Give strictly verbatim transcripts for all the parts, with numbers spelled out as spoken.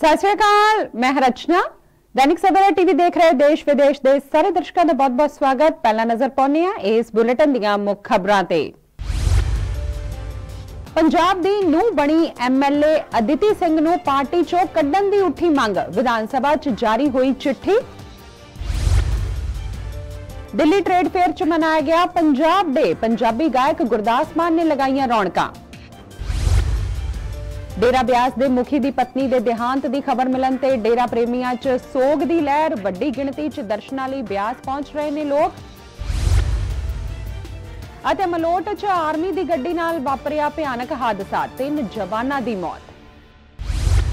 सत श्री अकाल, मैं रचना। दैनिक सवेरा टीवी देख रहे देश विदेश के सारे दर्शकों का बहुत बहुत स्वागत। पहला नजर पाउने आ इस बुलेटिन दीआं मुख खबरां ते। पंजाब दी नूं बणी एमएलए अदिति सिंह नूं पार्टी चों कड्ढण दी उठी मंग, विधान सभा च जारी हुई चिट्ठी। दिल्ली ट्रेड फेयर च मनाया गया पंजाब डे, पंजाबी गायक गुरदास मान ने लगाईयां रौनकां। डेरा ब्यास दे मुखी दी पत्नी दे देहांत दी खबर मिलन ते डेरा प्रेमियां च सोग दी लहर, वड्डी गिणती च दर्शनां लई ब्यास पहुंच रहे ने लोग। अते मलोट च आर्मी दी गड्डी नाल वापरिया भयानक हादसा, तीन जवानां दी मौत।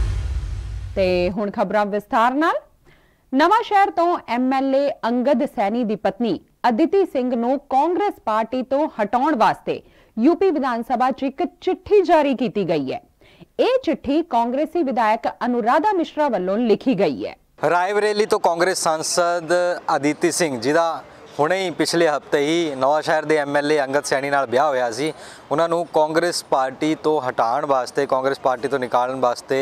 ते हुण खबरां विस्तार नाल। नवां शहर तो एमएलए अंगद सैनी दी पत्नी अदिति सिंह नूं कांग्रेस पार्टी तो हटाउण वास्ते यूपी विधान सभा च एक चिट्ठी जारी की गई है। ਇਹ चिट्ठी कांग्रेसी विधायक अनुराधा मिश्रा वालों लिखी गई है। रायबरेली तो कांग्रेस सांसद अदिति सिंह जिहदा हुणे ही पिछले हफ्ते ही नवां शहर के M L A Angad Saini नाल ब्याह होया सी, उन्हां नूं कांग्रेस पार्टी तो हटाउण वास्ते, कांग्रेस पार्टी तो निकालण वास्ते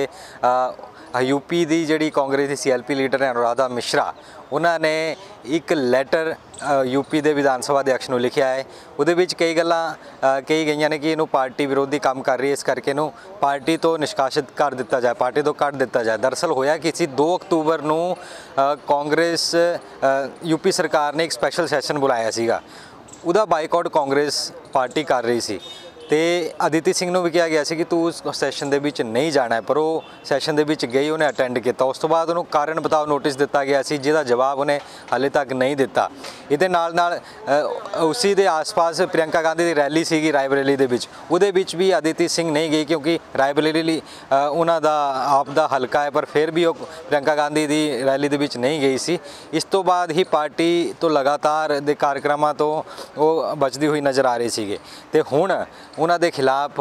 यूपी की जिहड़ी कांग्रेस की सी एल पी लीडर है अनुराधा मिश्रा, उन्होंने एक लैटर यूपी के विधान सभा अध्यक्ष नूं लिखिया है। उहदे विच कई गल्लां कही गई ने कि इनू पार्टी विरोधी काम कर रही है, इस करके इनू पार्टी तो निष्कासित कर दिता जाए, पार्टी तो कट दिता जाए। दरअसल होया कि सी दो अक्तूबर नूं कांग्रेस यूपी सरकार ने एक स्पैशल सैशन बुलाया सीगा, उहदा बाइकआउट कांग्रेस पार्टी कर रही सी ते अदिति सिंह नूं भी कहा गया सी कि तू उस सैशन दे विच नहीं जाना है, पर वो सैशन दे विच गई, उन्हें अटेंड किया। उस तो बाद उन्होंने कारण बताओ नोटिस दिता गया सी, जिहदा जवाब उन्हें हाले तक नहीं दिता। इहदे नाल नाल उसी दे आस पास प्रियंका गांधी की रैली सीगी रायबरेली दे विच, उहदे विच भी अदिति सिंह नहीं गई क्योंकि रायबरेली उन्हां दा आप दा हलका है, पर फिर भी वो प्रियंका गांधी की रैली दे विच नहीं गई सी। इस तो बाद ही पार्टी तो लगातार दे कार्यक्रमां तो वो बचदी हुई नज़र आ रही सीगे ते हुण उन्हां दे खिलाफ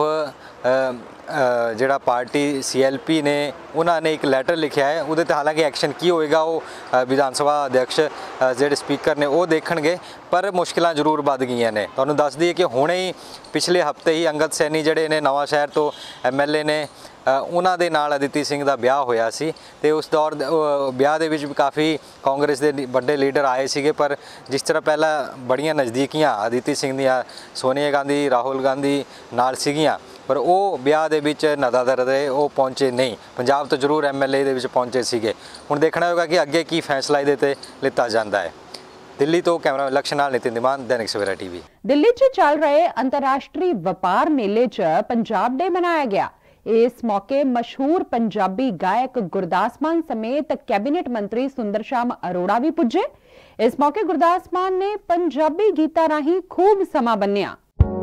जिहड़ा पार्टी सी एल पी ने उन्होंने एक लैटर लिखा है। उहदे ते हालांकि एक्शन की होएगा वो विधान सभा अध्यक्ष जिहड़े स्पीकर ने वो देखणगे, पर मुश्किलां जरूर वध गईयां ने। तुहानूं दस दईए कि हुणे ही पिछले हफ्ते ही अंगद सैनी जिहड़े ने नवां शहर तो एम एल ए ने उन्हां दे नाल अदिति सिंह दा ब्याह होया सी ते उस दौर ब्याह दे विच भी काफ़ी कांग्रेस दे वड्डे लीडर आए सीगे, पर जिस तरह पहला बड़ियां नज़दीकियां अदिति सिंह दियां सोनिया गांधी राहुल गांधी नाल सीगियां, पर वो ब्याह दे विच नदादर दे वो पहुंचे नहीं। पंजाब तो जरूर एम एल ए दे विच पहुंचे सीगे। हुण देखना होगा कि अगे की फैसला इहदे ते लिता जांदा है। दिल्ली तो कैमरा लक्ष्य नाल नितिन दिमान, दैनिक सवेरा टीवी। दिल्ली च चल रहे अंतरराष्ट्रीय व्यापार मेले च पंजाब डे मनाया गया। इस मौके मशहूर पंजाबी गायक गुरदास मान समेत कैबिनेट मंत्री सुंदर श्याम अरोड़ा भी पुजे। इस मौके गुरदास मान ने पंजाबी गीतां राही खूब समा बन्निया।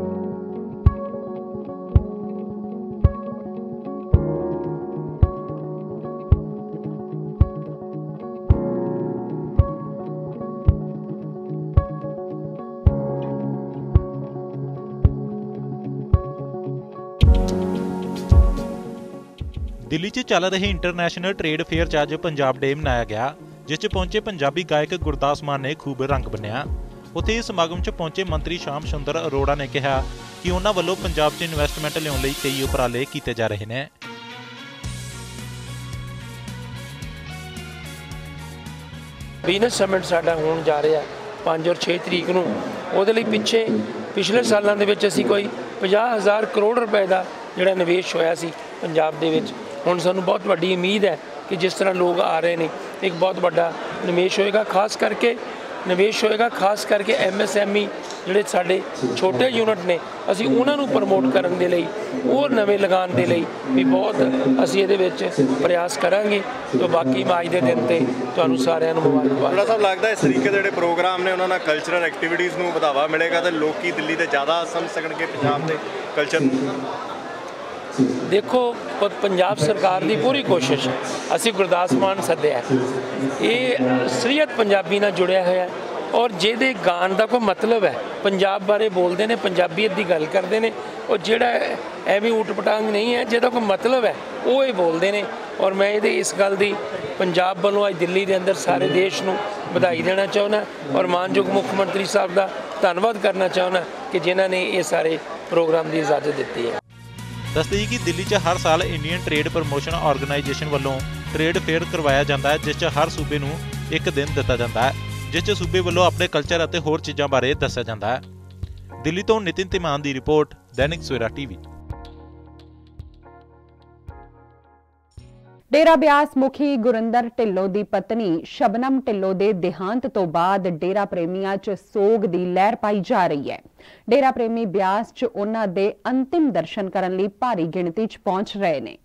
दिल्ली च चल रहे इंटरनेशनल ट्रेड फेयर च अज पंजाब डे मनाया गया, जिस च पहुंचे पंजाबी गायक गुरदास मान ने खूब रंग बन्निया। उत्थे इस समागम च पहुंचे मंत्री श्याम सुंदर अरोड़ा ने कहा कि उन्हां वल्लों पंजाब च इन्वेस्टमेंट लियाउण लई कई उपराले कीते जा रहे ने। बिजनेस समिट साडा होण जा रहा पांच और छे तरीक नूं, उहदे लई पिछे पिछले सालां दे विच असीं कोई पचास हज़ार करोड़ रुपए का जिहड़ा निवेश होया सी पंजाब दे विच। हुण सानूं बहुत वड्डी उम्मीद है कि जिस तरह लोग आ रहे हैं एक बहुत बड़ा निवेश होएगा, खास करके निवेश होएगा खास करके एम एस एम ई जिहड़े साडे छोटे यूनिट ने, असीं उन्हां नूं प्रमोट करन दे लई, और नवें लगान दे लई भी बहुत असीं इहदे विच प्रयास करांगे। तो बाकी अज दे दिन ते तुहानूं सारिआं नूं मुबारकबाद। बड़ा साहब लगदा इस तरीके दे जिहड़े प्रोग्राम ने उन्हां नाल कल्चरल एक्टिविटीज़ नूं वधावा मिलेगा ते लोकी दिल्ली दे ज़्यादा समझ सकणगे पंजाब दे कल्चर। देखो पंजाब सरकार की पूरी कोशिश असी गुरदास मान सद्या, ये असलीयत पंजाबी नाल जुड़िया होया और जिहदे गान का कोई मतलब है, पंजाब बारे बोलते हैं, पंजाबीयत की गल करते हैं, और जिहड़ा एवं ऊट पटांग नहीं है, जिहदा कोई मतलब है वो ये बोलते हैं। और मैं ये इस गल की पंजाब वालों अज दिल्ली के अंदर सारे देश नूं बधाई देना चाहुंदा और मानयोग मुख्यमंत्री साहब का धन्नवाद करना चाहुंदा कि जिन्हां ने ये सारे प्रोग्राम की इजाजत दी है। दस दी कि दिल्ली च हर साल इंडियन ट्रेड प्रमोशन ऑर्गेनाइजेशन वालों ट्रेड फेयर करवाया जाता है, जिस 'च हर सूबे नूं एक दिन दिता जाता है, जिस 'च सूबे वालों अपने कल्चर और होर चीज़ों बारे दस्सिया जाता है। दिल्ली तो नितिन तिमान की रिपोर्ट, दैनिक सवेरा टीवी। डेरा ब्यास मुखी गुरिंदर ढिल्लों की पत्नी शबनम ढिल्लों के देहांत तो बाद डेरा प्रेमियों च सोग की लहर पाई जा रही है। डेरा प्रेमी ब्यास च उन्हां दे अंतिम दर्शन करन लई भारी गिणती च पहुंच रहे ने।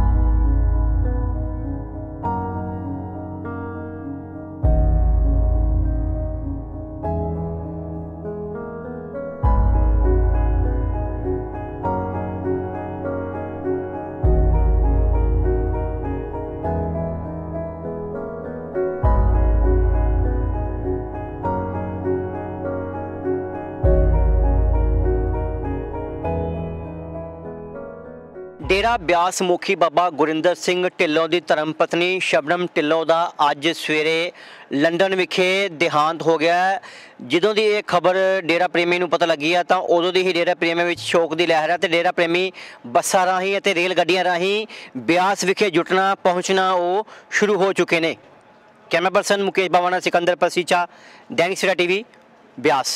डेरा ब्यास मुखी बाबा गुरिंदर सिंह ढिल्लों की धर्म पत्नी शबनम ढिल्लों का अज सवेरे लंडन विखे देहांत हो गया है। ਜਦੋਂ ਦੀ ਇਹ खबर डेरा प्रेमी ਨੂੰ पता लगी है तो उदों ਦੀ ही डेरा प्रेमी ਵਿੱਚ शोक की लहर है तो डेरा प्रेमी ਬੱਸਾਂ ਰਾਹੀਂ ਅਤੇ रेल ਗੱਡੀਆਂ ਰਾਹੀਂ ब्यास विखे जुटना पहुँचना वो शुरू हो चुके हैं। Camera person Mukesh Bawana, Sikandar Pasicha, Dainik Savera TV, Beas.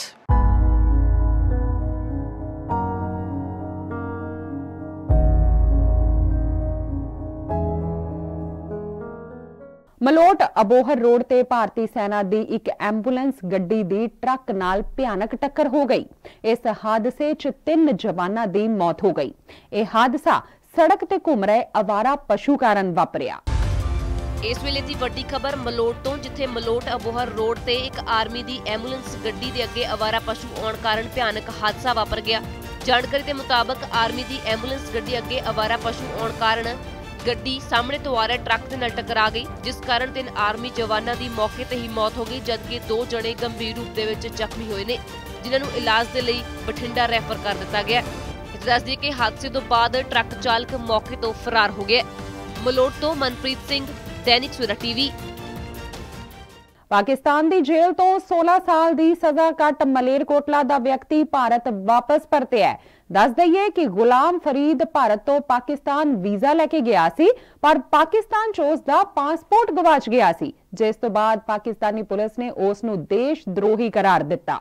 Malout Abohar road ਤੇ ਭਾਰਤੀ ਸੈਨਾ ਦੀ ਇੱਕ ਐਂਬੂਲੈਂਸ ਗੱਡੀ ਦੀ ਟਰੱਕ ਨਾਲ ਭਿਆਨਕ ਟੱਕਰ ਹੋ ਗਈ। ਇਸ ਹਾਦਸੇ 'ਚ ਤਿੰਨ ਜਵਾਨਾਂ ਦੀ ਮੌਤ ਹੋ ਗਈ। ਇਹ ਹਾਦਸਾ ਸੜਕ ਤੇ ਘੁੰਮ ਰਹੇ ਅਵਾਰਾ ਪਸ਼ੂ ਕਾਰਨ ਵਾਪਰਿਆ। ਇਸ ਵੇਲੇ ਦੀ ਵੱਡੀ ਖਬਰ ਮਲੋਟ ਤੋਂ, ਜਿੱਥੇ ਮਲੋਟ ਅਬੋਹਰ ਰੋਡ ਤੇ ਇੱਕ ਆਰਮੀ ਦੀ ਐਂਬੂਲੈਂਸ ਗੱਡੀ ਦੇ ਅੱਗੇ ਅਵਾਰਾ ਪਸ਼ੂ ਆਉਣ ਕਾਰਨ ਭਿਆਨਕ ਹਾਦਸਾ ਵਾਪਰ ਗਿਆ। ਜਾਣਕਾਰੀ ਦੇ ਮੁਤਾਬਕ ਆਰਮੀ ਦੀ ਐਂਬੂਲੈਂਸ ਗੱਡੀ ਅੱਗੇ ਅਵਾਰਾ ਪਸ਼ੂ ਆਉਣ ਕਾਰਨ ਗੱਡੀ ਸਾਹਮਣੇ ਤੋਂ ਆ ਰਹੇ ਟਰੱਕ ਦੇ ਨਾਲ ਟਕਰਾ ਗਈ, ਜਿਸ ਕਾਰਨ ਤਿੰਨ ਆਰਮੀ ਜਵਾਨਾਂ ਦੀ ਮੌਕੇ ਤੇ ਹੀ ਮੌਤ ਹੋ ਗਈ, ਜਦਕਿ ਦੋ ਜਣੇ ਗੰਭੀਰ ਰੂਪ ਦੇ ਵਿੱਚ ਜ਼ਖਮੀ ਹੋਏ ਨੇ, ਜਿਨ੍ਹਾਂ ਨੂੰ ਇਲਾਜ ਦੇ ਲਈ ਬਠਿੰਡਾ ਰੈਫਰ ਕਰ ਦਿੱਤਾ ਗਿਆ। ਦੱਸ ਦਈਏ ਕਿ ਹਾਦਸੇ ਤੋਂ ਬਾਅਦ ਟਰੱਕ ਚਾਲਕ ਮੌਕੇ ਤੋਂ ਫਰਾਰ ਹੋ ਗਿਆ। ਮਲੋਟ ਤੋਂ ਮਨਪ੍ਰੀਤ ਸਿੰਘ, दैनिक सवेरा टीवी। पाकिस्तान की जेल तो सोलह साल की सजा कट मलेरकोटला का व्यक्ति भारत वापस परतिया है। दस दईए कि गुलाम फरीद भारत तो पाकिस्तान वीजा लेके गया सी, पर पाकिस्तान च उसका पासपोर्ट गवाच गया सी, जिस तो बाद पाकिस्तानी पुलिस ने उस नूं देश द्रोही करार दिता।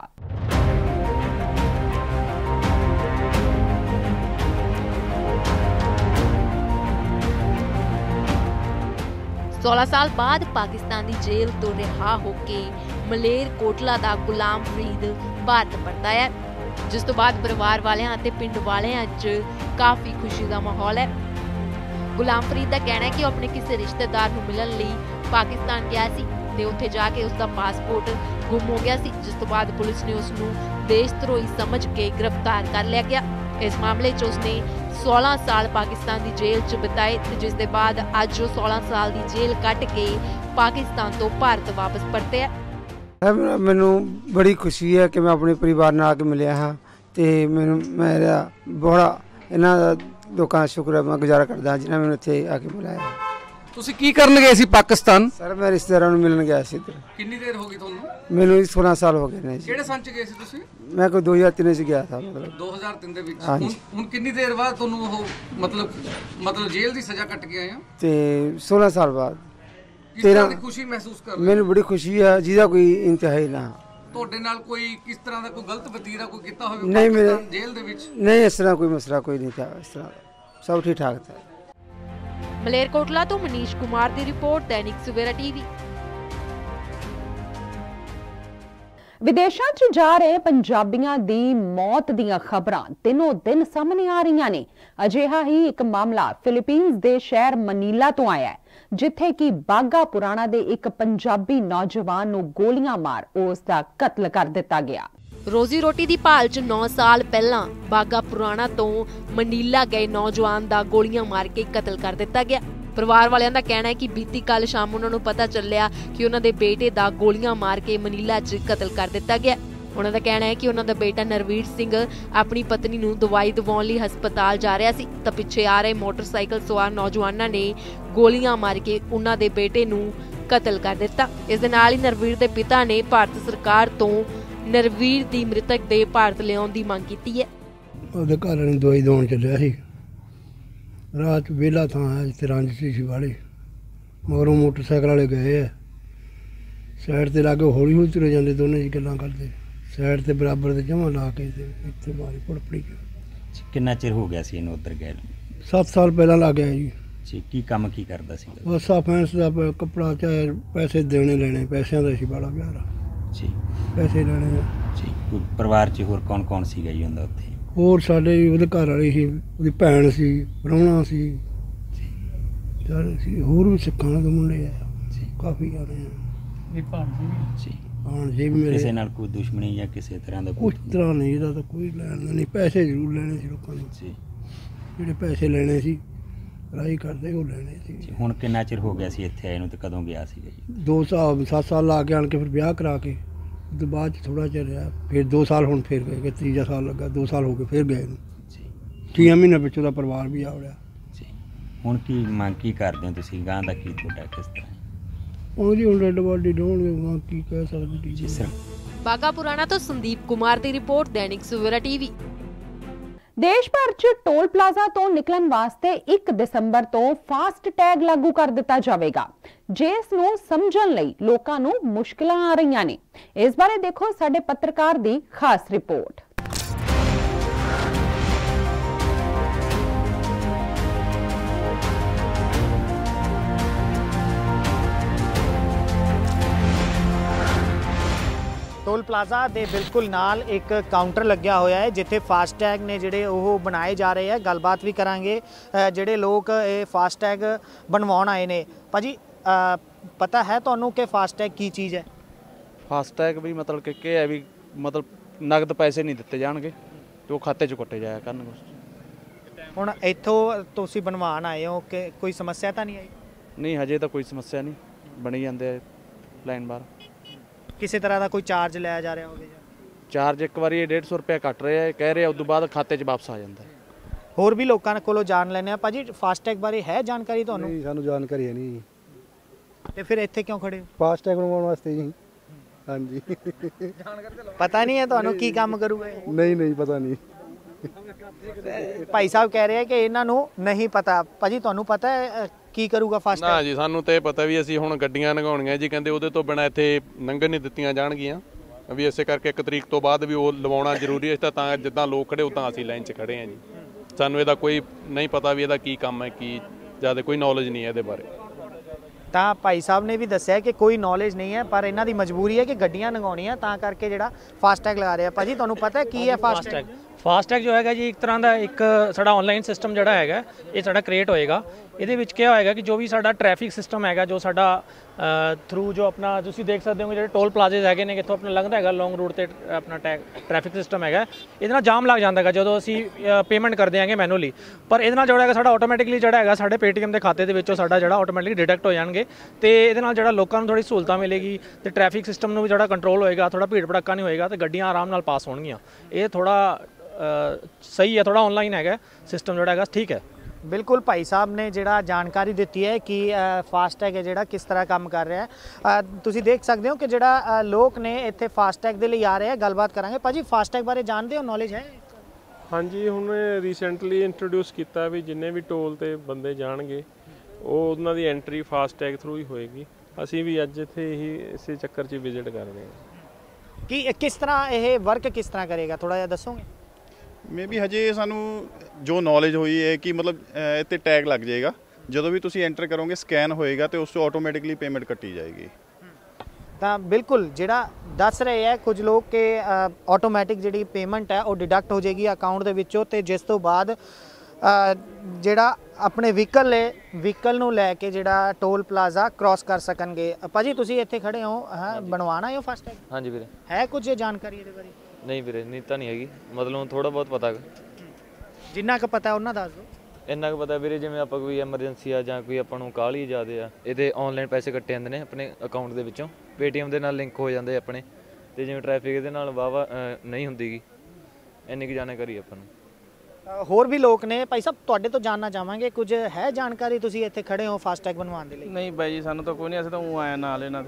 सोलह साल बाद पाकिस्तान की जेल तो रिहा होके मलेरकोटला का गुलाम फरीद भारत परता है, जिस तो बाद परिवार वालियां ते पिंड वालियां च काफ़ी खुशी का माहौल है। गुलाम फरीद का कहना है कि अपने किसी रिश्तेदार को मिलने लई पाकिस्तान गया सी ते उत्थे जाके उसका पासपोर्ट गुम हो गया सी, जिस तो बाद पुलिस ने उसनूं देशद्रोही समझ के गिरफ्तार कर लिया गया। इस मामले च उसने सोलह साल पाकिस्तान की जेल च बिताए, जिस दे बाद अज वो सोलह साल की जेल कट के पाकिस्तान तो भारत वापस परते है। मैनू बड़ी खुशी है कि मैं अपने परिवार नाल आके मिलिया हाँ, तो मैनू मेरा बड़ा इन्हां दा लोकां दा शुक्र है, मैं गुजारा करदा जिन्हां मैनू इत्थे आके बुलाया। ਤੁਸੀਂ ਕੀ ਕਰਨ ਗਏ ਸੀ ਪਾਕਿਸਤਾਨ? सर मैं रिश्तेदारों ਨੂੰ ਮਿਲਣ ਗਿਆ ਸੀ। ਕਿੰਨੀ ਦੇਰ ਹੋ ਗਈ ਤੁਹਾਨੂੰ? ਮੈਨੂੰ सोलह साल ਹੋ ਗਏ ਨੇ ਜੀ। ਕਿਹੜੇ ਸੰਨ ਚ ਗਏ ਸੀ ਤੁਸੀਂ? ਮੈਂ ਕੋਈ दो हज़ार तीन ਚ ਗਿਆ था। मतलब दो हज़ार तीन ਦੇ ਵਿੱਚ। ਹਾਂਜੀ। ਹੁਣ ਹੁਣ ਕਿੰਨੀ ਦੇਰ ਬਾਅਦ ਤੁਹਾਨੂੰ ਉਹ ਮਤਲਬ ਮਤਲਬ ਜੇਲ੍ਹ ਦੀ ਸਜ਼ਾ ਕੱਟ ਕੇ ਆਏ ਹੋ? ਤੇ सोलह साल ਬਾਅਦ ਕਿਸ ਤਰ੍ਹਾਂ ਦੀ ਖੁਸ਼ੀ ਮਹਿਸੂਸ ਕਰ ਰਹੇ ਹੋ? ਮੈਨੂੰ ਬੜੀ ਖੁਸ਼ੀ ਹੈ ਜਿਹਦਾ ਕੋਈ ਇੰਤਹਾਈ ਨਾ। ਤੁਹਾਡੇ ਨਾਲ ਕੋਈ ਕਿਸ ਤਰ੍ਹਾਂ ਦਾ ਕੋਈ ਗਲਤ ਵਤੀਰਾ ਕੋਈ ਕੀਤਾ ਹੋਵੇ ਨਹੀਂ ਮੇਰੇ ਪਾਕਿਸਤਾਨ ਜੇਲ੍ਹ ਦੇ ਵਿੱਚ? ਨਹੀਂ ਇਸ ਤਰ੍ਹਾਂ ਕੋਈ ਮਸਲਾ ਕੋਈ ਨਹੀਂ था, इस तरह सब ठीक ठाक था। मलेरकोटला तो मनीष कुमार की रिपोर्ट, दैनिक सवेरा टीवी। विदेशों च जा रहे पंजाबियों की मौत दीयां खबरां दिनों दिन सामने आ रही ने। अजिहा ही एक मामला फिलीपींस के शहर मनीला तो आया है, जिथे कि बागा पुराना दे एक पंजाबी नौजवान नूं गोलियां मार उसका कत्ल कर दिता गया। रोजी रोटी की भाल च नौ साल पहला बागा पुराना तो मनीला गए नौजवान का गोलियां मार के कतल कर दिता गया। परिवार वालियां दा कहना है कि बीती कल शाम उन्होंने पता चलिया कि उन्होंने बेटे का गोलियां मार के मनीला च कतल कर दिता गया। उन्हों का कहना है कि उन्होंने बेटा नरवीर सिंह अपनी पत्नी नूं दवाई दवाउण लई हस्पताल जा रहा सी, तां पिछे आ रहे मोटरसाइकिल सवार नौजवानों ने गोलियां मार के उन्हों दे बेटे नूं कतल कर दिता। इस दे नाल ही नरवीर दे पिता ने भारत सरकार तो नरवीर दी मृतक दे भारत लियाउण दी मंग कीती है। ਉਹਦੇ ਘਰ ਵਾਲੀ ਦਵਾਈ ਦਵਾਉਣ ਚੱਲਿਆ ਸੀ, ਰਾਤ ਵੇਲਾ ਥਾਂ ਹੈ ਜਿੱਥੇ ਰਾਂਝੀ ਸੀ ਵਾਲੇ ਮਗਰੋਂ ਮੋਟਰਸਾਈਕਲ ਵਾਲੇ ਗਏ ਆ ਸਾਈਡ ਤੇ ਲਾ ਕੇ ਹੌਲੀ ਹੌਲੀ ਤੁਰੇ ਜਾਂਦੇ ਦੋਨੇ ਜੀ ਗੱਲਾਂ ਕਰਦੇ ਸਾਈਡ ਤੇ ਬਰਾਬਰ ਤੇ ਜਮਾ ਲਾ ਕੇ ਤੇ ਇੱਥੇ ਮਾਰੀ ਪੜਪੜੀ ਕਿੰਨਾ ਚਿਰ ਹੋ ਗਿਆ ਸੀ ਇਹਨੂੰ ਉੱਧਰ ਗਏ ਨੂੰ? ਸੱਤ ਸਾਲ ਪਹਿਲਾਂ ਲੱਗ ਗਿਆ ਜੀ ਜੀ ਕੀ ਕੰਮ ਕੀ ਕਰਦਾ ਸੀ? ਬਸ ਆ ਫੈਂਸ ਦਾ ਪ- ਕੱਪੜਾ ਚਾਹੇ ਪੈਸੇ ਦੇਣੇ ਲੈਣੇ ਪੈਸਿਆਂ ਦਾ ਸੀ ਬੜਾ ਪਿਆਰਾ ਜੀ ਪੈਸੇ ਲੈਣੇ ਆ। ਜੀ ਕੋਈ ਪਰਿਵਾਰ 'ਚ ਹੋਰ ਕੌਣ ਕੌਣ ਸੀਗਾ ਜੀ ਹੁੰਦਾ ਉੱਥੇ? ਹੋਰ ਸਾਡੇ ਉਹਦੇ ਘਰ ਵਾਲੀ ਸੀ ਉਹਦੀ ਭੈਣ ਸੀ ਪ੍ਰਾਹੁਣਾ ਸੀ ਸਾਰੇ ਸੀ ਹੋਰ ਵੀ ਸਿੱਖਾਂ ਦੇ ਮੁੰਡੇ ਆ ਜੀ ਕਾਫੀ ਜਾਣੇ ਆ ਜੀ ਹਾਂ ਜੀ ਵੀ ਕਿਸੇ ਮੇਰੇ ਨਾਲ ਕੋਈ ਦੁਸ਼ਮਣੀ ਜਾਂ ਕਿਸੇ ਤਰ੍ਹਾਂ ਦਾ ਕੁਛ ਤਰ੍ਹਾਂ ਨਹੀਂ ਇਹਦਾ ਤਾਂ ਕੋਈ ਲੈਣ ਦੇਣ ਨਹੀਂ ਪੈਸੇ ਜ਼ਰੂਰ ਲੈਣੇ ਸੀ ਲੋਕਾਂ ਨੂੰ ਜੀ ਜਿਹੜੇ ਪੈਸੇ ਲੈਣੇ ਸੀ ਰਾਈ ਕਰਦੇ ਉਹ ਲੈਣੇ ਸੀ ਜੀ ਹੁਣ ਕਿੰਨਾ ਚਿਰ ਹੋ ਗਿਆ ਸੀ ਇੱਥੇ ਆਏ ਨੂੰ ਤੇ ਕਦੋਂ ਗਿਆ ਸੀਗਾ ਜੀ? ਦੋ ਸਾਲ ਸੱਤ ਸਾਲ ਲਾ ਕੇ ਆਣ ਕੇ ਫਿਰ ਵਿਆਹ ਕਰਾ ਕੇ ਉਸ ਤੋਂ ਬਾਅਦ 'ਚ ਥੋੜ੍ਹਾ ਚਿਰ ਰਿਹਾ ਫਿਰ ਦੋ ਸਾਲ ਹੁਣ ਫਿਰ ਗਏ ਕਿ ਤੀਜਾ ਸਾਲ ਲੱਗਾ ਦੋ ਸਾਲ ਹੋ ਗਏ ਫਿਰ ਗਏ ਨੂੰ ਜੀ ਛੇ ਮਹੀਨੇ ਵਿੱਚ ਉਹਦਾ ਪਰਿਵਾਰ ਵੀ ਆ ਵੜਿਆ ਜੀ ਹੁਣ ਕੀ ਮੰਗ ਕੀ ਕਰਦੇ ਹੋ ਤੁਸੀਂ ਗਾਂ ਦਾ ਕੀ ਤੁਹਾਡਾ ਕਿਸ ਤਰ੍ਹਾਂ? ਉਹਦੀ ਹੁਣ ਡੈਡ ਬਾਡੀ ਡੋਣਗੇ ਕੀ ਕਹਿ ਸਕਦੇ ਜੀ ਸਰ ਬਾਗਾ ਪੁਰਾਣਾ ਤੋਂ ਸੰਦੀਪ ਕੁਮਾਰ ਦੀ ਰਿਪੋਰਟ ਦੈਨਿਕ ਸਵੇਰਾ ਟੀਵੀ। ਦੇਸ਼ ਭਰ 'ਚ ਟੋਲ ਪਲਾਜ਼ਾ ਤੋਂ ਨਿਕਲਣ ਵਾਸਤੇ ਇੱਕ ਦਸੰਬਰ ਤੋਂ ਫਾਸਟ ਟੈਗ ਲਾਗੂ ਕਰ ਦਿੱਤਾ ਜਾਵੇਗਾ, ਜਿਸ ਨੂੰ ਸਮਝਣ ਲਈ ਲੋਕਾਂ ਨੂੰ ਮੁਸ਼ਕਲਾਂ ਆ ਰਹੀਆਂ ਨੇ। ਇਸ ਬਾਰੇ ਦੇਖੋ ਸਾਡੇ ਪੱਤਰਕਾਰ ਦੀ ਖਾਸ ਰਿਪੋਰਟ। ਟੋਲ ਪਲਾਜ਼ਾ ਦੇ ਬਿਲਕੁਲ ਨਾਲ ਇੱਕ ਕਾਊਂਟਰ ਲੱਗਿਆ ਹੋਇਆ ਹੈ ਜਿੱਥੇ ਫਾਸਟੈਗ ਨੇ ਜਿਹੜੇ ਉਹ ਬਣਾਏ ਜਾ ਰਹੇ ਆ। ਗੱਲਬਾਤ ਵੀ ਕਰਾਂਗੇ ਜਿਹੜੇ ਲੋਕ ਇਹ ਫਾਸਟੈਗ ਬਣਵਾਉਣ ਆਏ ਨੇ। ਭਾਜੀ ਪਤਾ ਹੈ ਤੁਹਾਨੂੰ ਕਿ ਫਾਸਟੈਗ ਕੀ ਚੀਜ਼ ਹੈ? ਫਾਸਟੈਗ ਵੀ ਮਤਲਬ ਕਿ ਕੀ ਹੈ ਵੀ ਮਤਲਬ ਨਗਦ ਪੈਸੇ ਨਹੀਂ ਦਿੱਤੇ ਜਾਣਗੇ ਤੇ ਉਹ ਖਾਤੇ 'ਚ ਕੱਟੇ ਜਾਇਆ ਕਰਨਗੇ। ਹੁਣ ਇੱਥੋਂ ਤੁਸੀਂ ਬਣਵਾਉਣ ਆਏ ਹੋ ਕਿ ਕੋਈ ਸਮੱਸਿਆ ਤਾਂ ਨਹੀਂ ਆਈ? ਨਹੀਂ ਹਜੇ ਤਾਂ ਕੋਈ ਸਮੱਸਿਆ ਨਹੀਂ, ਬਣੀ ਜਾਂਦੇ ਲਾਈਨ ਬਾਰ। ਕਿਸੇ ਤਰ੍ਹਾਂ ਦਾ ਕੋਈ ਚਾਰਜ ਲਿਆ ਜਾ ਰਿਹਾ ਹੋਵੇ? ਚਾਰਜ ਇੱਕ ਵਾਰੀ ਇਹ ਡੇਢ ਸੌ ਰੁਪਇਆ ਕੱਟ ਰਹੇ ਆ, ਕਹਿ ਰਹੇ ਆ ਉਸ ਤੋਂ ਬਾਅਦ ਖਾਤੇ 'ਚ ਵਾਪਸ ਆ ਜਾਂਦਾ। ਹੋਰ ਵੀ ਲੋਕਾਂ ਕੋਲੋਂ ਜਾਣ ਲੈਣੇ ਆ। ਭਾਜੀ ਫਾਸਟੈਗ ਬਾਰੇ ਹੈ ਜਾਣਕਾਰੀ ਤੁਹਾਨੂੰ? ਨਹੀਂ ਸਾਨੂੰ ਜਾਣਕਾਰੀ ਹੈ ਨਹੀਂ। ਤੇ ਫਿਰ ਇੱਥੇ ਕਿਉਂ ਖੜੇ ਹੋ? ਫਾਸਟੈਗ ਬਣਵਾਉਣ ਵਾਸਤੇ ਜੀ। ਹਾਂਜੀ ਪਤਾ ਨਹੀਂ ਹੈ ਤੁਹਾਨੂੰ ਕੀ ਕੰਮ ਕਰੂਗਾ? ਨਹੀਂ ਨਹੀਂ ਪਤਾ ਨਹੀਂ। ਭਾਈ ਸਾਹਿਬ ਕਹਿ ਰਹੇ ਆ ਕਿ ਇਹਨਾਂ ਨੂੰ ਨਹੀਂ ਪਤਾ। ਭਾਜੀ ਤੁਹਾਨੂੰ ਪਤਾ ਹੈ ਕੀ ਕਰੂਗਾ ਫਾਸਟੈਗ? ਨਾ ਜੀ ਸਾਨੂੰ ਤੇ ਪਤਾ ਵੀ ਅਸੀਂ ਹੁਣ ਗੱਡੀਆਂ ਲੰਘਾਉਣੀਆਂ ਜੀ, ਕਹਿੰਦੇ ਉਹਦੇ ਤੋਂ ਬਿਨਾਂ ਇੱਥੇ ਲੰਘਣ ਨਹੀਂ ਦਿੱਤੀਆਂ ਜਾਣਗੀਆਂ ਵੀ, ਇਸੇ ਕਰਕੇ ਇੱਕ ਤਰੀਕ ਤੋਂ ਬਾਅਦ ਵੀ ਉਹ ਲਵਾਉਣਾ ਜ਼ਰੂਰੀ ਹੈ। ਤਾਂ ਜਿੱਦਾਂ ਲੋਕ ਖੜੇ ਉਦਾਂ ਅਸੀਂ ਲਾਈਨ 'ਚ ਖੜੇ ਹਾਂ ਜੀ। ਸਾਨੂੰ ਇਹਦਾ ਕੋਈ ਨਹੀਂ ਪਤਾ ਵੀ ਇਹਦਾ ਕੀ ਕੰਮ ਹੈ, ਕੀ ਜ਼ਿਆਦਾ ਕੋਈ ਨੌਲੇਜ ਨਹੀਂ ਹੈ ਇਹਦੇ ਬਾਰੇ। ਤਾਂ ਭਾਈ ਸਾਹਿਬ ਨੇ ਵੀ ਦੱਸਿਆ ਕਿ ਕੋਈ ਨੌਲੇਜ ਨਹੀਂ ਹੈ, ਪਰ ਇਹਨਾਂ ਦੀ ਮਜਬੂਰੀ ਹੈ ਕਿ ਗੱਡੀਆਂ ਲੰਘਾਉਣੀਆਂ ਤਾਂ ਕਰਕੇ ਜਿਹੜਾ ਫਾਸਟੈਗ ਲਗਾ ਰਿਹਾ। ਭਾਜੀ ਤੁਹਾਨੂੰ ਪਤਾ ਕੀ ਹੈ ਫਾਸਟੈਗ? ਫਾਸਟੈਗ ਜੋ ਹੈਗਾ ਜੀ ਇੱਕ ਤਰ੍ਹਾਂ ਦਾ ਇੱਕ ਸਾਡਾ ਆਨਲਾਈਨ ਸਿਸਟਮ ਜਿਹੜਾ ਹੈਗਾ ਇਹ ਸਾਡਾ ਕ੍ਰੀਏਟ ਹੋਏਗਾ। ਇਹਦੇ ਵਿੱਚ ਕੀ ਹੋਏਗਾ ਕਿ ਜੋ ਵੀ ਸਾਡਾ ਟ੍ਰੈਫਿਕ ਸਿਸਟਮ ਹੈਗਾ, ਜੋ ਸਾਡਾ ਥਰੂ ਜੋ ਆਪਣਾ ਤੁਸੀਂ ਦੇਖ ਸਕਦੇ ਹੋ ਜਿਹੜੇ ਟੋਲ ਪਲਾਜ਼ੇ ਹੈਗੇ ਨੇ ਕਿੱਥੋਂ ਆਪਣਾ ਲੰਘਦਾ ਹੈਗਾ ਲੌਂਗ ਰੂਟ ਤੇ ਆਪਣਾ ਟ੍ਰੈਫਿਕ ਸਿਸਟਮ ਹੈਗਾ, ਇਹਦੇ ਨਾਲ ਜਾਮ ਲੱਗ ਜਾਂਦਾ ਹੈਗਾ ਜਦੋਂ ਅਸੀਂ ਪੇਮੈਂਟ ਕਰਦੇ ਆਂਗੇ ਮੈਨੂਅਲੀ। ਪਰ ਇਹਦੇ ਨਾਲ ਜਿਹੜਾ ਹੈਗਾ ਸਾਡਾ ਆਟੋਮੈਟਿਕਲੀ ਜਿਹੜਾ ਹੈਗਾ ਸਾਡੇ ਪੇਟੀਐਮ ਦੇ ਖਾਤੇ ਦੇ ਵਿੱਚੋਂ ਸਾਡਾ ਜਿਹੜਾ ਆਟੋਮੈਟਿਕਲੀ ਡਿਡਕਟ ਹੋ ਜਾਣਗੇ ਤੇ ਇਹਦੇ ਨਾਲ ਜਿਹੜਾ ਲੋਕਾਂ ਨੂੰ ਥੋੜੀ ਸਹੂਲਤਾਂ ਮਿਲੇਗੀ ਤੇ ਟ੍ਰੈਫਿਕ ਸਿਸਟਮ ਨੂੰ ਵੀ ਜਿਹੜਾ ਕੰਟਰੋਲ ਹੋਏਗਾ, ਥੋੜਾ ਭੀੜ ਭੜੱਕਾ ਨਹੀਂ ਹੋਏਗਾ ਤੇ ਗੱਡੀਆਂ ਆਰਾਮ ਨਾਲ ਪਾਸ ਹੋਣਗੀਆਂ। ਇਹ ਥੋੜਾ ਸਹੀ ਹੈ, ਥੋੜਾ ਆਨਲਾਈਨ ਹੈਗਾ ਸਿਸਟਮ ਜਿਹੜਾ ਹੈਗਾ ਠੀਕ ਹੈ। ਬਿਲਕੁਲ ਭਾਈ ਸਾਹਿਬ ਨੇ ਜਿਹੜਾ ਜਾਣਕਾਰੀ ਦਿੱਤੀ ਹੈ ਕਿ ਫਾਸਟੈਗ ਹੈ ਜਿਹੜਾ ਕਿਸ ਤਰ੍ਹਾਂ ਕੰਮ ਕਰ ਰਿਹਾ ਹੈ। ਤੁਸੀਂ ਦੇਖ ਸਕਦੇ ਹੋ ਕਿ ਜਿਹੜਾ ਲੋਕ ਨੇ ਇੱਥੇ ਫਾਸਟੈਗ ਦੇ ਲਈ ਆ ਰਹੇ ਆ। ਗੱਲਬਾਤ ਕਰਾਂਗੇ। ਭਾਜੀ ਫਾਸਟੈਗ ਬਾਰੇ ਜਾਣਦੇ ਹੋ, ਨੌਲੇਜ ਹੈ? ਹਾਂਜੀ ਹੁਣ ਰੀਸੈਂਟਲੀ ਇੰਟਰੋਡਿਊਸ ਕੀਤਾ ਵੀ ਜਿੰਨੇ ਵੀ ਟੋਲ ਤੇ ਬੰਦੇ ਜਾਣਗੇ ਉਹ ਉਹਨਾਂ ਦੀ ਐਂਟਰੀ ਫਾਸਟੈਗ ਥਰੂ ਹੀ ਹੋਏਗੀ। ਅਸੀਂ ਵੀ ਅੱਜ ਇੱਥੇ ਹੀ ਇਸੇ ਚੱਕਰ 'ਚ ਵਿਜ਼ਿਟ ਕਰ ਰਹੇ ਹਾਂ। ਕੀ ਕਿਸ ਤਰ੍ਹਾਂ ਇਹ ਵਰਕ ਕਿਸ ਤਰ੍ਹਾਂ ਕਰੇਗਾ, ਥੋੜਾ ਜਿਹਾ ਦੱਸੋਗੇ? ਮੇ ਵੀ ਹਜੇ ਸਾਨੂੰ ਜੋ ਨੌਲੇਜ ਹੋਈ ਹੈ ਕਿ ਮਤਲਬ ਇੱਥੇ ਟੈਗ ਲੱਗ ਜਾਏਗਾ, ਜਦੋਂ ਵੀ ਤੁਸੀਂ ਐਂਟਰ ਕਰੋਗੇ ਸਕੈਨ ਹੋਏਗਾ ਤੇ ਉਸ ਤੋਂ ਆਟੋਮੈਟਿਕਲੀ ਪੇਮੈਂਟ ਕੱਟੀ ਜਾਏਗੀ। ਤਾਂ ਬਿਲਕੁਲ ਜਿਹੜਾ ਦੱਸ ਰਹੇ ਹੈ ਕੁਝ ਲੋਕ ਕਿ ਆਟੋਮੈਟਿਕ ਜਿਹੜੀ ਪੇਮੈਂਟ ਹੈ ਉਹ ਡਿਡਕਟ ਹੋ ਜਾਏਗੀ ਅਕਾਊਂਟ ਦੇ ਵਿੱਚੋਂ ਤੇ ਜਿਸ ਤੋਂ ਬਾਅਦ ਜਿਹੜਾ ਆਪਣੇ ਵਹੀਕਲ ਹੈ ਵਹੀਕਲ ਨੂੰ ਲੈ ਕੇ ਜਿਹੜਾ ਟੋਲ ਪਲਾਜ਼ਾ ਕ੍ਰਾਸ ਕਰ ਸਕਣਗੇ। ਭਾਜੀ ਤੁਸੀਂ ਇੱਥੇ ਖੜੇ ਹੋ, ਹਾਂ ਬਣਵਾਉਣਾ ਹੈ ਫਾਸਟੈਗ? ਹਾਂਜੀ ਵੀਰੇ। ਹੈ ਕੁਝ ਜਾਣਕਾਰੀ ਇਹਦੇ ਬਾਰੇ? ਨਹੀਂ ਵੀਰੇ ਨਹੀਂ ਤਾਂ ਨਹੀਂ ਹੈਗੀ, ਮਤਲਬ ਥੋੜਾ ਬਹੁਤ ਪਤਾ। ਜਿੰਨਾ ਕੁ ਪਤਾ ਉਹਨਾਂ ਦੱਸ ਦਿਓ। ਇੰਨਾ ਕੁ ਪਤਾ ਵੀਰੇ ਜਿਵੇਂ ਆਪਾਂ ਕੋਈ ਐਮਰਜੈਂਸੀ ਆ ਜਾਂ ਕੋਈ ਆਪਾਂ ਨੂੰ ਕਾਹਲੀ ਜ਼ਿਆਦੇ ਆ, ਇਹਦੇ ਆਨਲਾਈਨ ਪੈਸੇ ਕੱਟੇ ਜਾਂਦੇ ਨੇ ਆਪਣੇ ਅਕਾਊਂਟ ਦੇ ਵਿੱਚੋਂ, ਪੇਟੀਐਮ ਦੇ ਨਾਲ ਲਿੰਕ ਹੋ ਜਾਂਦੇ ਆਪਣੇ, ਤੇ ਜਿਵੇਂ ਟ੍ਰੈਫਿਕ ਇਹਦੇ ਨਾਲ ਵਾਵਾ ਨਹੀਂ ਹੁੰਦੀਗੀ। ਇੰਨੀ ਕੁ ਜਾਣਕਾਰੀ ਆਪਾਂ ਨੂੰ। ਹੋਰ ਵੀ ਲੋਕ ਨੇ। ਭਾਈ ਸਾਹਿਬ ਤੁਹਾਡੇ ਤੋਂ ਜਾਣਨਾ ਚਾਹਾਂਗੇ, ਕੁਝ ਹੈ ਜਾਣਕਾਰੀ? ਤੁਸੀਂ ਇੱਥੇ ਖੜੇ ਹੋ ਫਾਸਟੈਗ ਬਣਵਾਉਣ ਦੇ ਲਈ? ਨਹੀਂ ਬਾਈ ਜੀ ਸਾਨੂੰ ਤਾਂ ਕੋਈ ਨਹੀਂ, ਅਸੀਂ ਤਾਂ ਉਹ ਆਇਆ ਨਾਲ ਇਹਨਾਂ ਦੇ।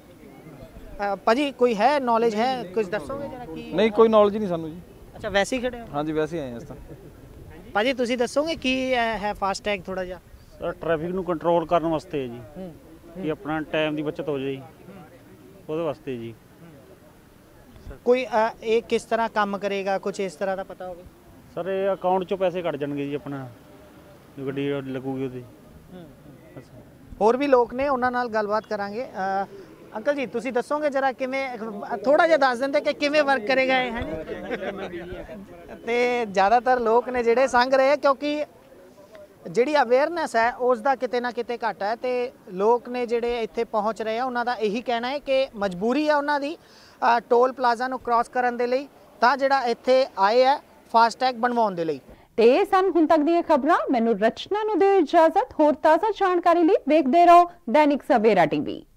ਭਾਜੀ ਕੋਈ ਹੈ ਨੌਲੇਜ ਹੈ, ਕੁਝ ਦੱਸੋਗੇ ਜਰਾ ਕੀ? ਨਹੀਂ ਕੋਈ ਨੌਲੇਜ ਨਹੀਂ ਸਾਨੂੰ ਜੀ। ਅੱਛਾ ਵੈਸੇ ਹੀ ਖੜੇ ਹੋ? ਹਾਂਜੀ ਵੈਸੇ ਆਏ ਹਾਂ ਅਸੀਂ ਤਾਂ। ਭਾਜੀ ਤੁਸੀਂ ਦੱਸੋਗੇ ਕੀ ਹੈ ਫਾਸਟੈਗ ਥੋੜਾ ਜਿਹਾ? ਟ੍ਰੈਫਿਕ ਨੂੰ ਕੰਟਰੋਲ ਕਰਨ ਵਾਸਤੇ ਹੈ ਜੀ, ਕਿ ਆਪਣਾ ਟਾਈਮ ਦੀ ਬਚਤ ਹੋ ਜਾਏ ਉਹਦੇ ਵਾਸਤੇ ਜੀ। ਕੋਈ ਅ, ਇਹ ਕਿਸ ਤਰ੍ਹਾਂ ਕੰਮ ਕਰੇਗਾ, ਕੁਝ ਇਸ ਤਰ੍ਹਾਂ ਦਾ ਪਤਾ ਹੋਵੇ? ਸਰ ਇਹ ਅਕਾਊਂਟ 'ਚੋਂ ਪੈਸੇ ਕੱਟ ਜਾਣਗੇ ਜੀ ਆਪਣਾ, ਜੋ ਗੱਡੀ ਲੱਗੂਗੀ ਉਹਦੀ। ਹੋਰ ਵੀ ਲੋਕ ਨੇ, ਉਹਨਾਂ ਨਾਲ ਗੱਲਬਾਤ ਕਰਾਂਗੇ। ਅ, ਅੰਕਲ ਜੀ ਤੁਸੀਂ ਦੱਸੋਗੇ ਜਰਾ ਕਿਵੇਂ, ਥੋੜਾ ਜਿਹਾ ਦੱਸ ਦਿੰਦੇ ਕਿ ਕਿਵੇਂ ਵਰਕ ਕਰੇਗਾ ਇਹ, ਹੈ ਜੀ? ਤੇ ਜ਼ਿਆਦਾਤਰ ਲੋਕ ਨੇ ਜਿਹੜੇ ਸੰਗ ਰਹੇ, ਕਿਉਂਕਿ ਜਿਹੜੀ ਅਵੇਅਰਨੈਸ ਹੈ ਉਸ ਦਾ ਕਿਤੇ ਨਾ ਕਿਤੇ ਘੱਟ ਹੈ, ਤੇ ਲੋਕ ਨੇ ਜਿਹੜੇ ਇੱਥੇ ਪਹੁੰਚ ਰਹੇ ਆ ਉਹਨਾਂ ਦਾ ਇਹੀ ਕਹਿਣਾ ਹੈ ਕਿ ਮਜਬੂਰੀ ਹੈ ਉਹਨਾਂ ਦੀ ਟੋਲ ਪਲਾਜ਼ਾ ਨੂੰ ਕ੍ਰਾਸ ਕਰਨ ਦੇ ਲਈ, ਤਾਂ ਜਿਹੜਾ ਇੱਥੇ ਆਏ ਹੈ ਫਾਸਟੈਗ ਬਣਵਾਉਣ ਦੇ ਲਈ। ਤੇ ਇਹ ਸਨ ਹੁਣ ਤੱਕ ਦੀਆਂ ਖਬਰਾਂ। ਮੈਨੂੰ ਰਚਨਾ ਨੂੰ ਦਿਓ ਇਜਾਜ਼ਤ। ਹੋਰ ਤਾਜ਼ਾ ਜਾਣਕਾਰੀ ਲਈ ਵੇਖਦੇ ਰਹੋ ਦੈਨਿਕ ਸਵੇਰਾ ਟੀਵੀ।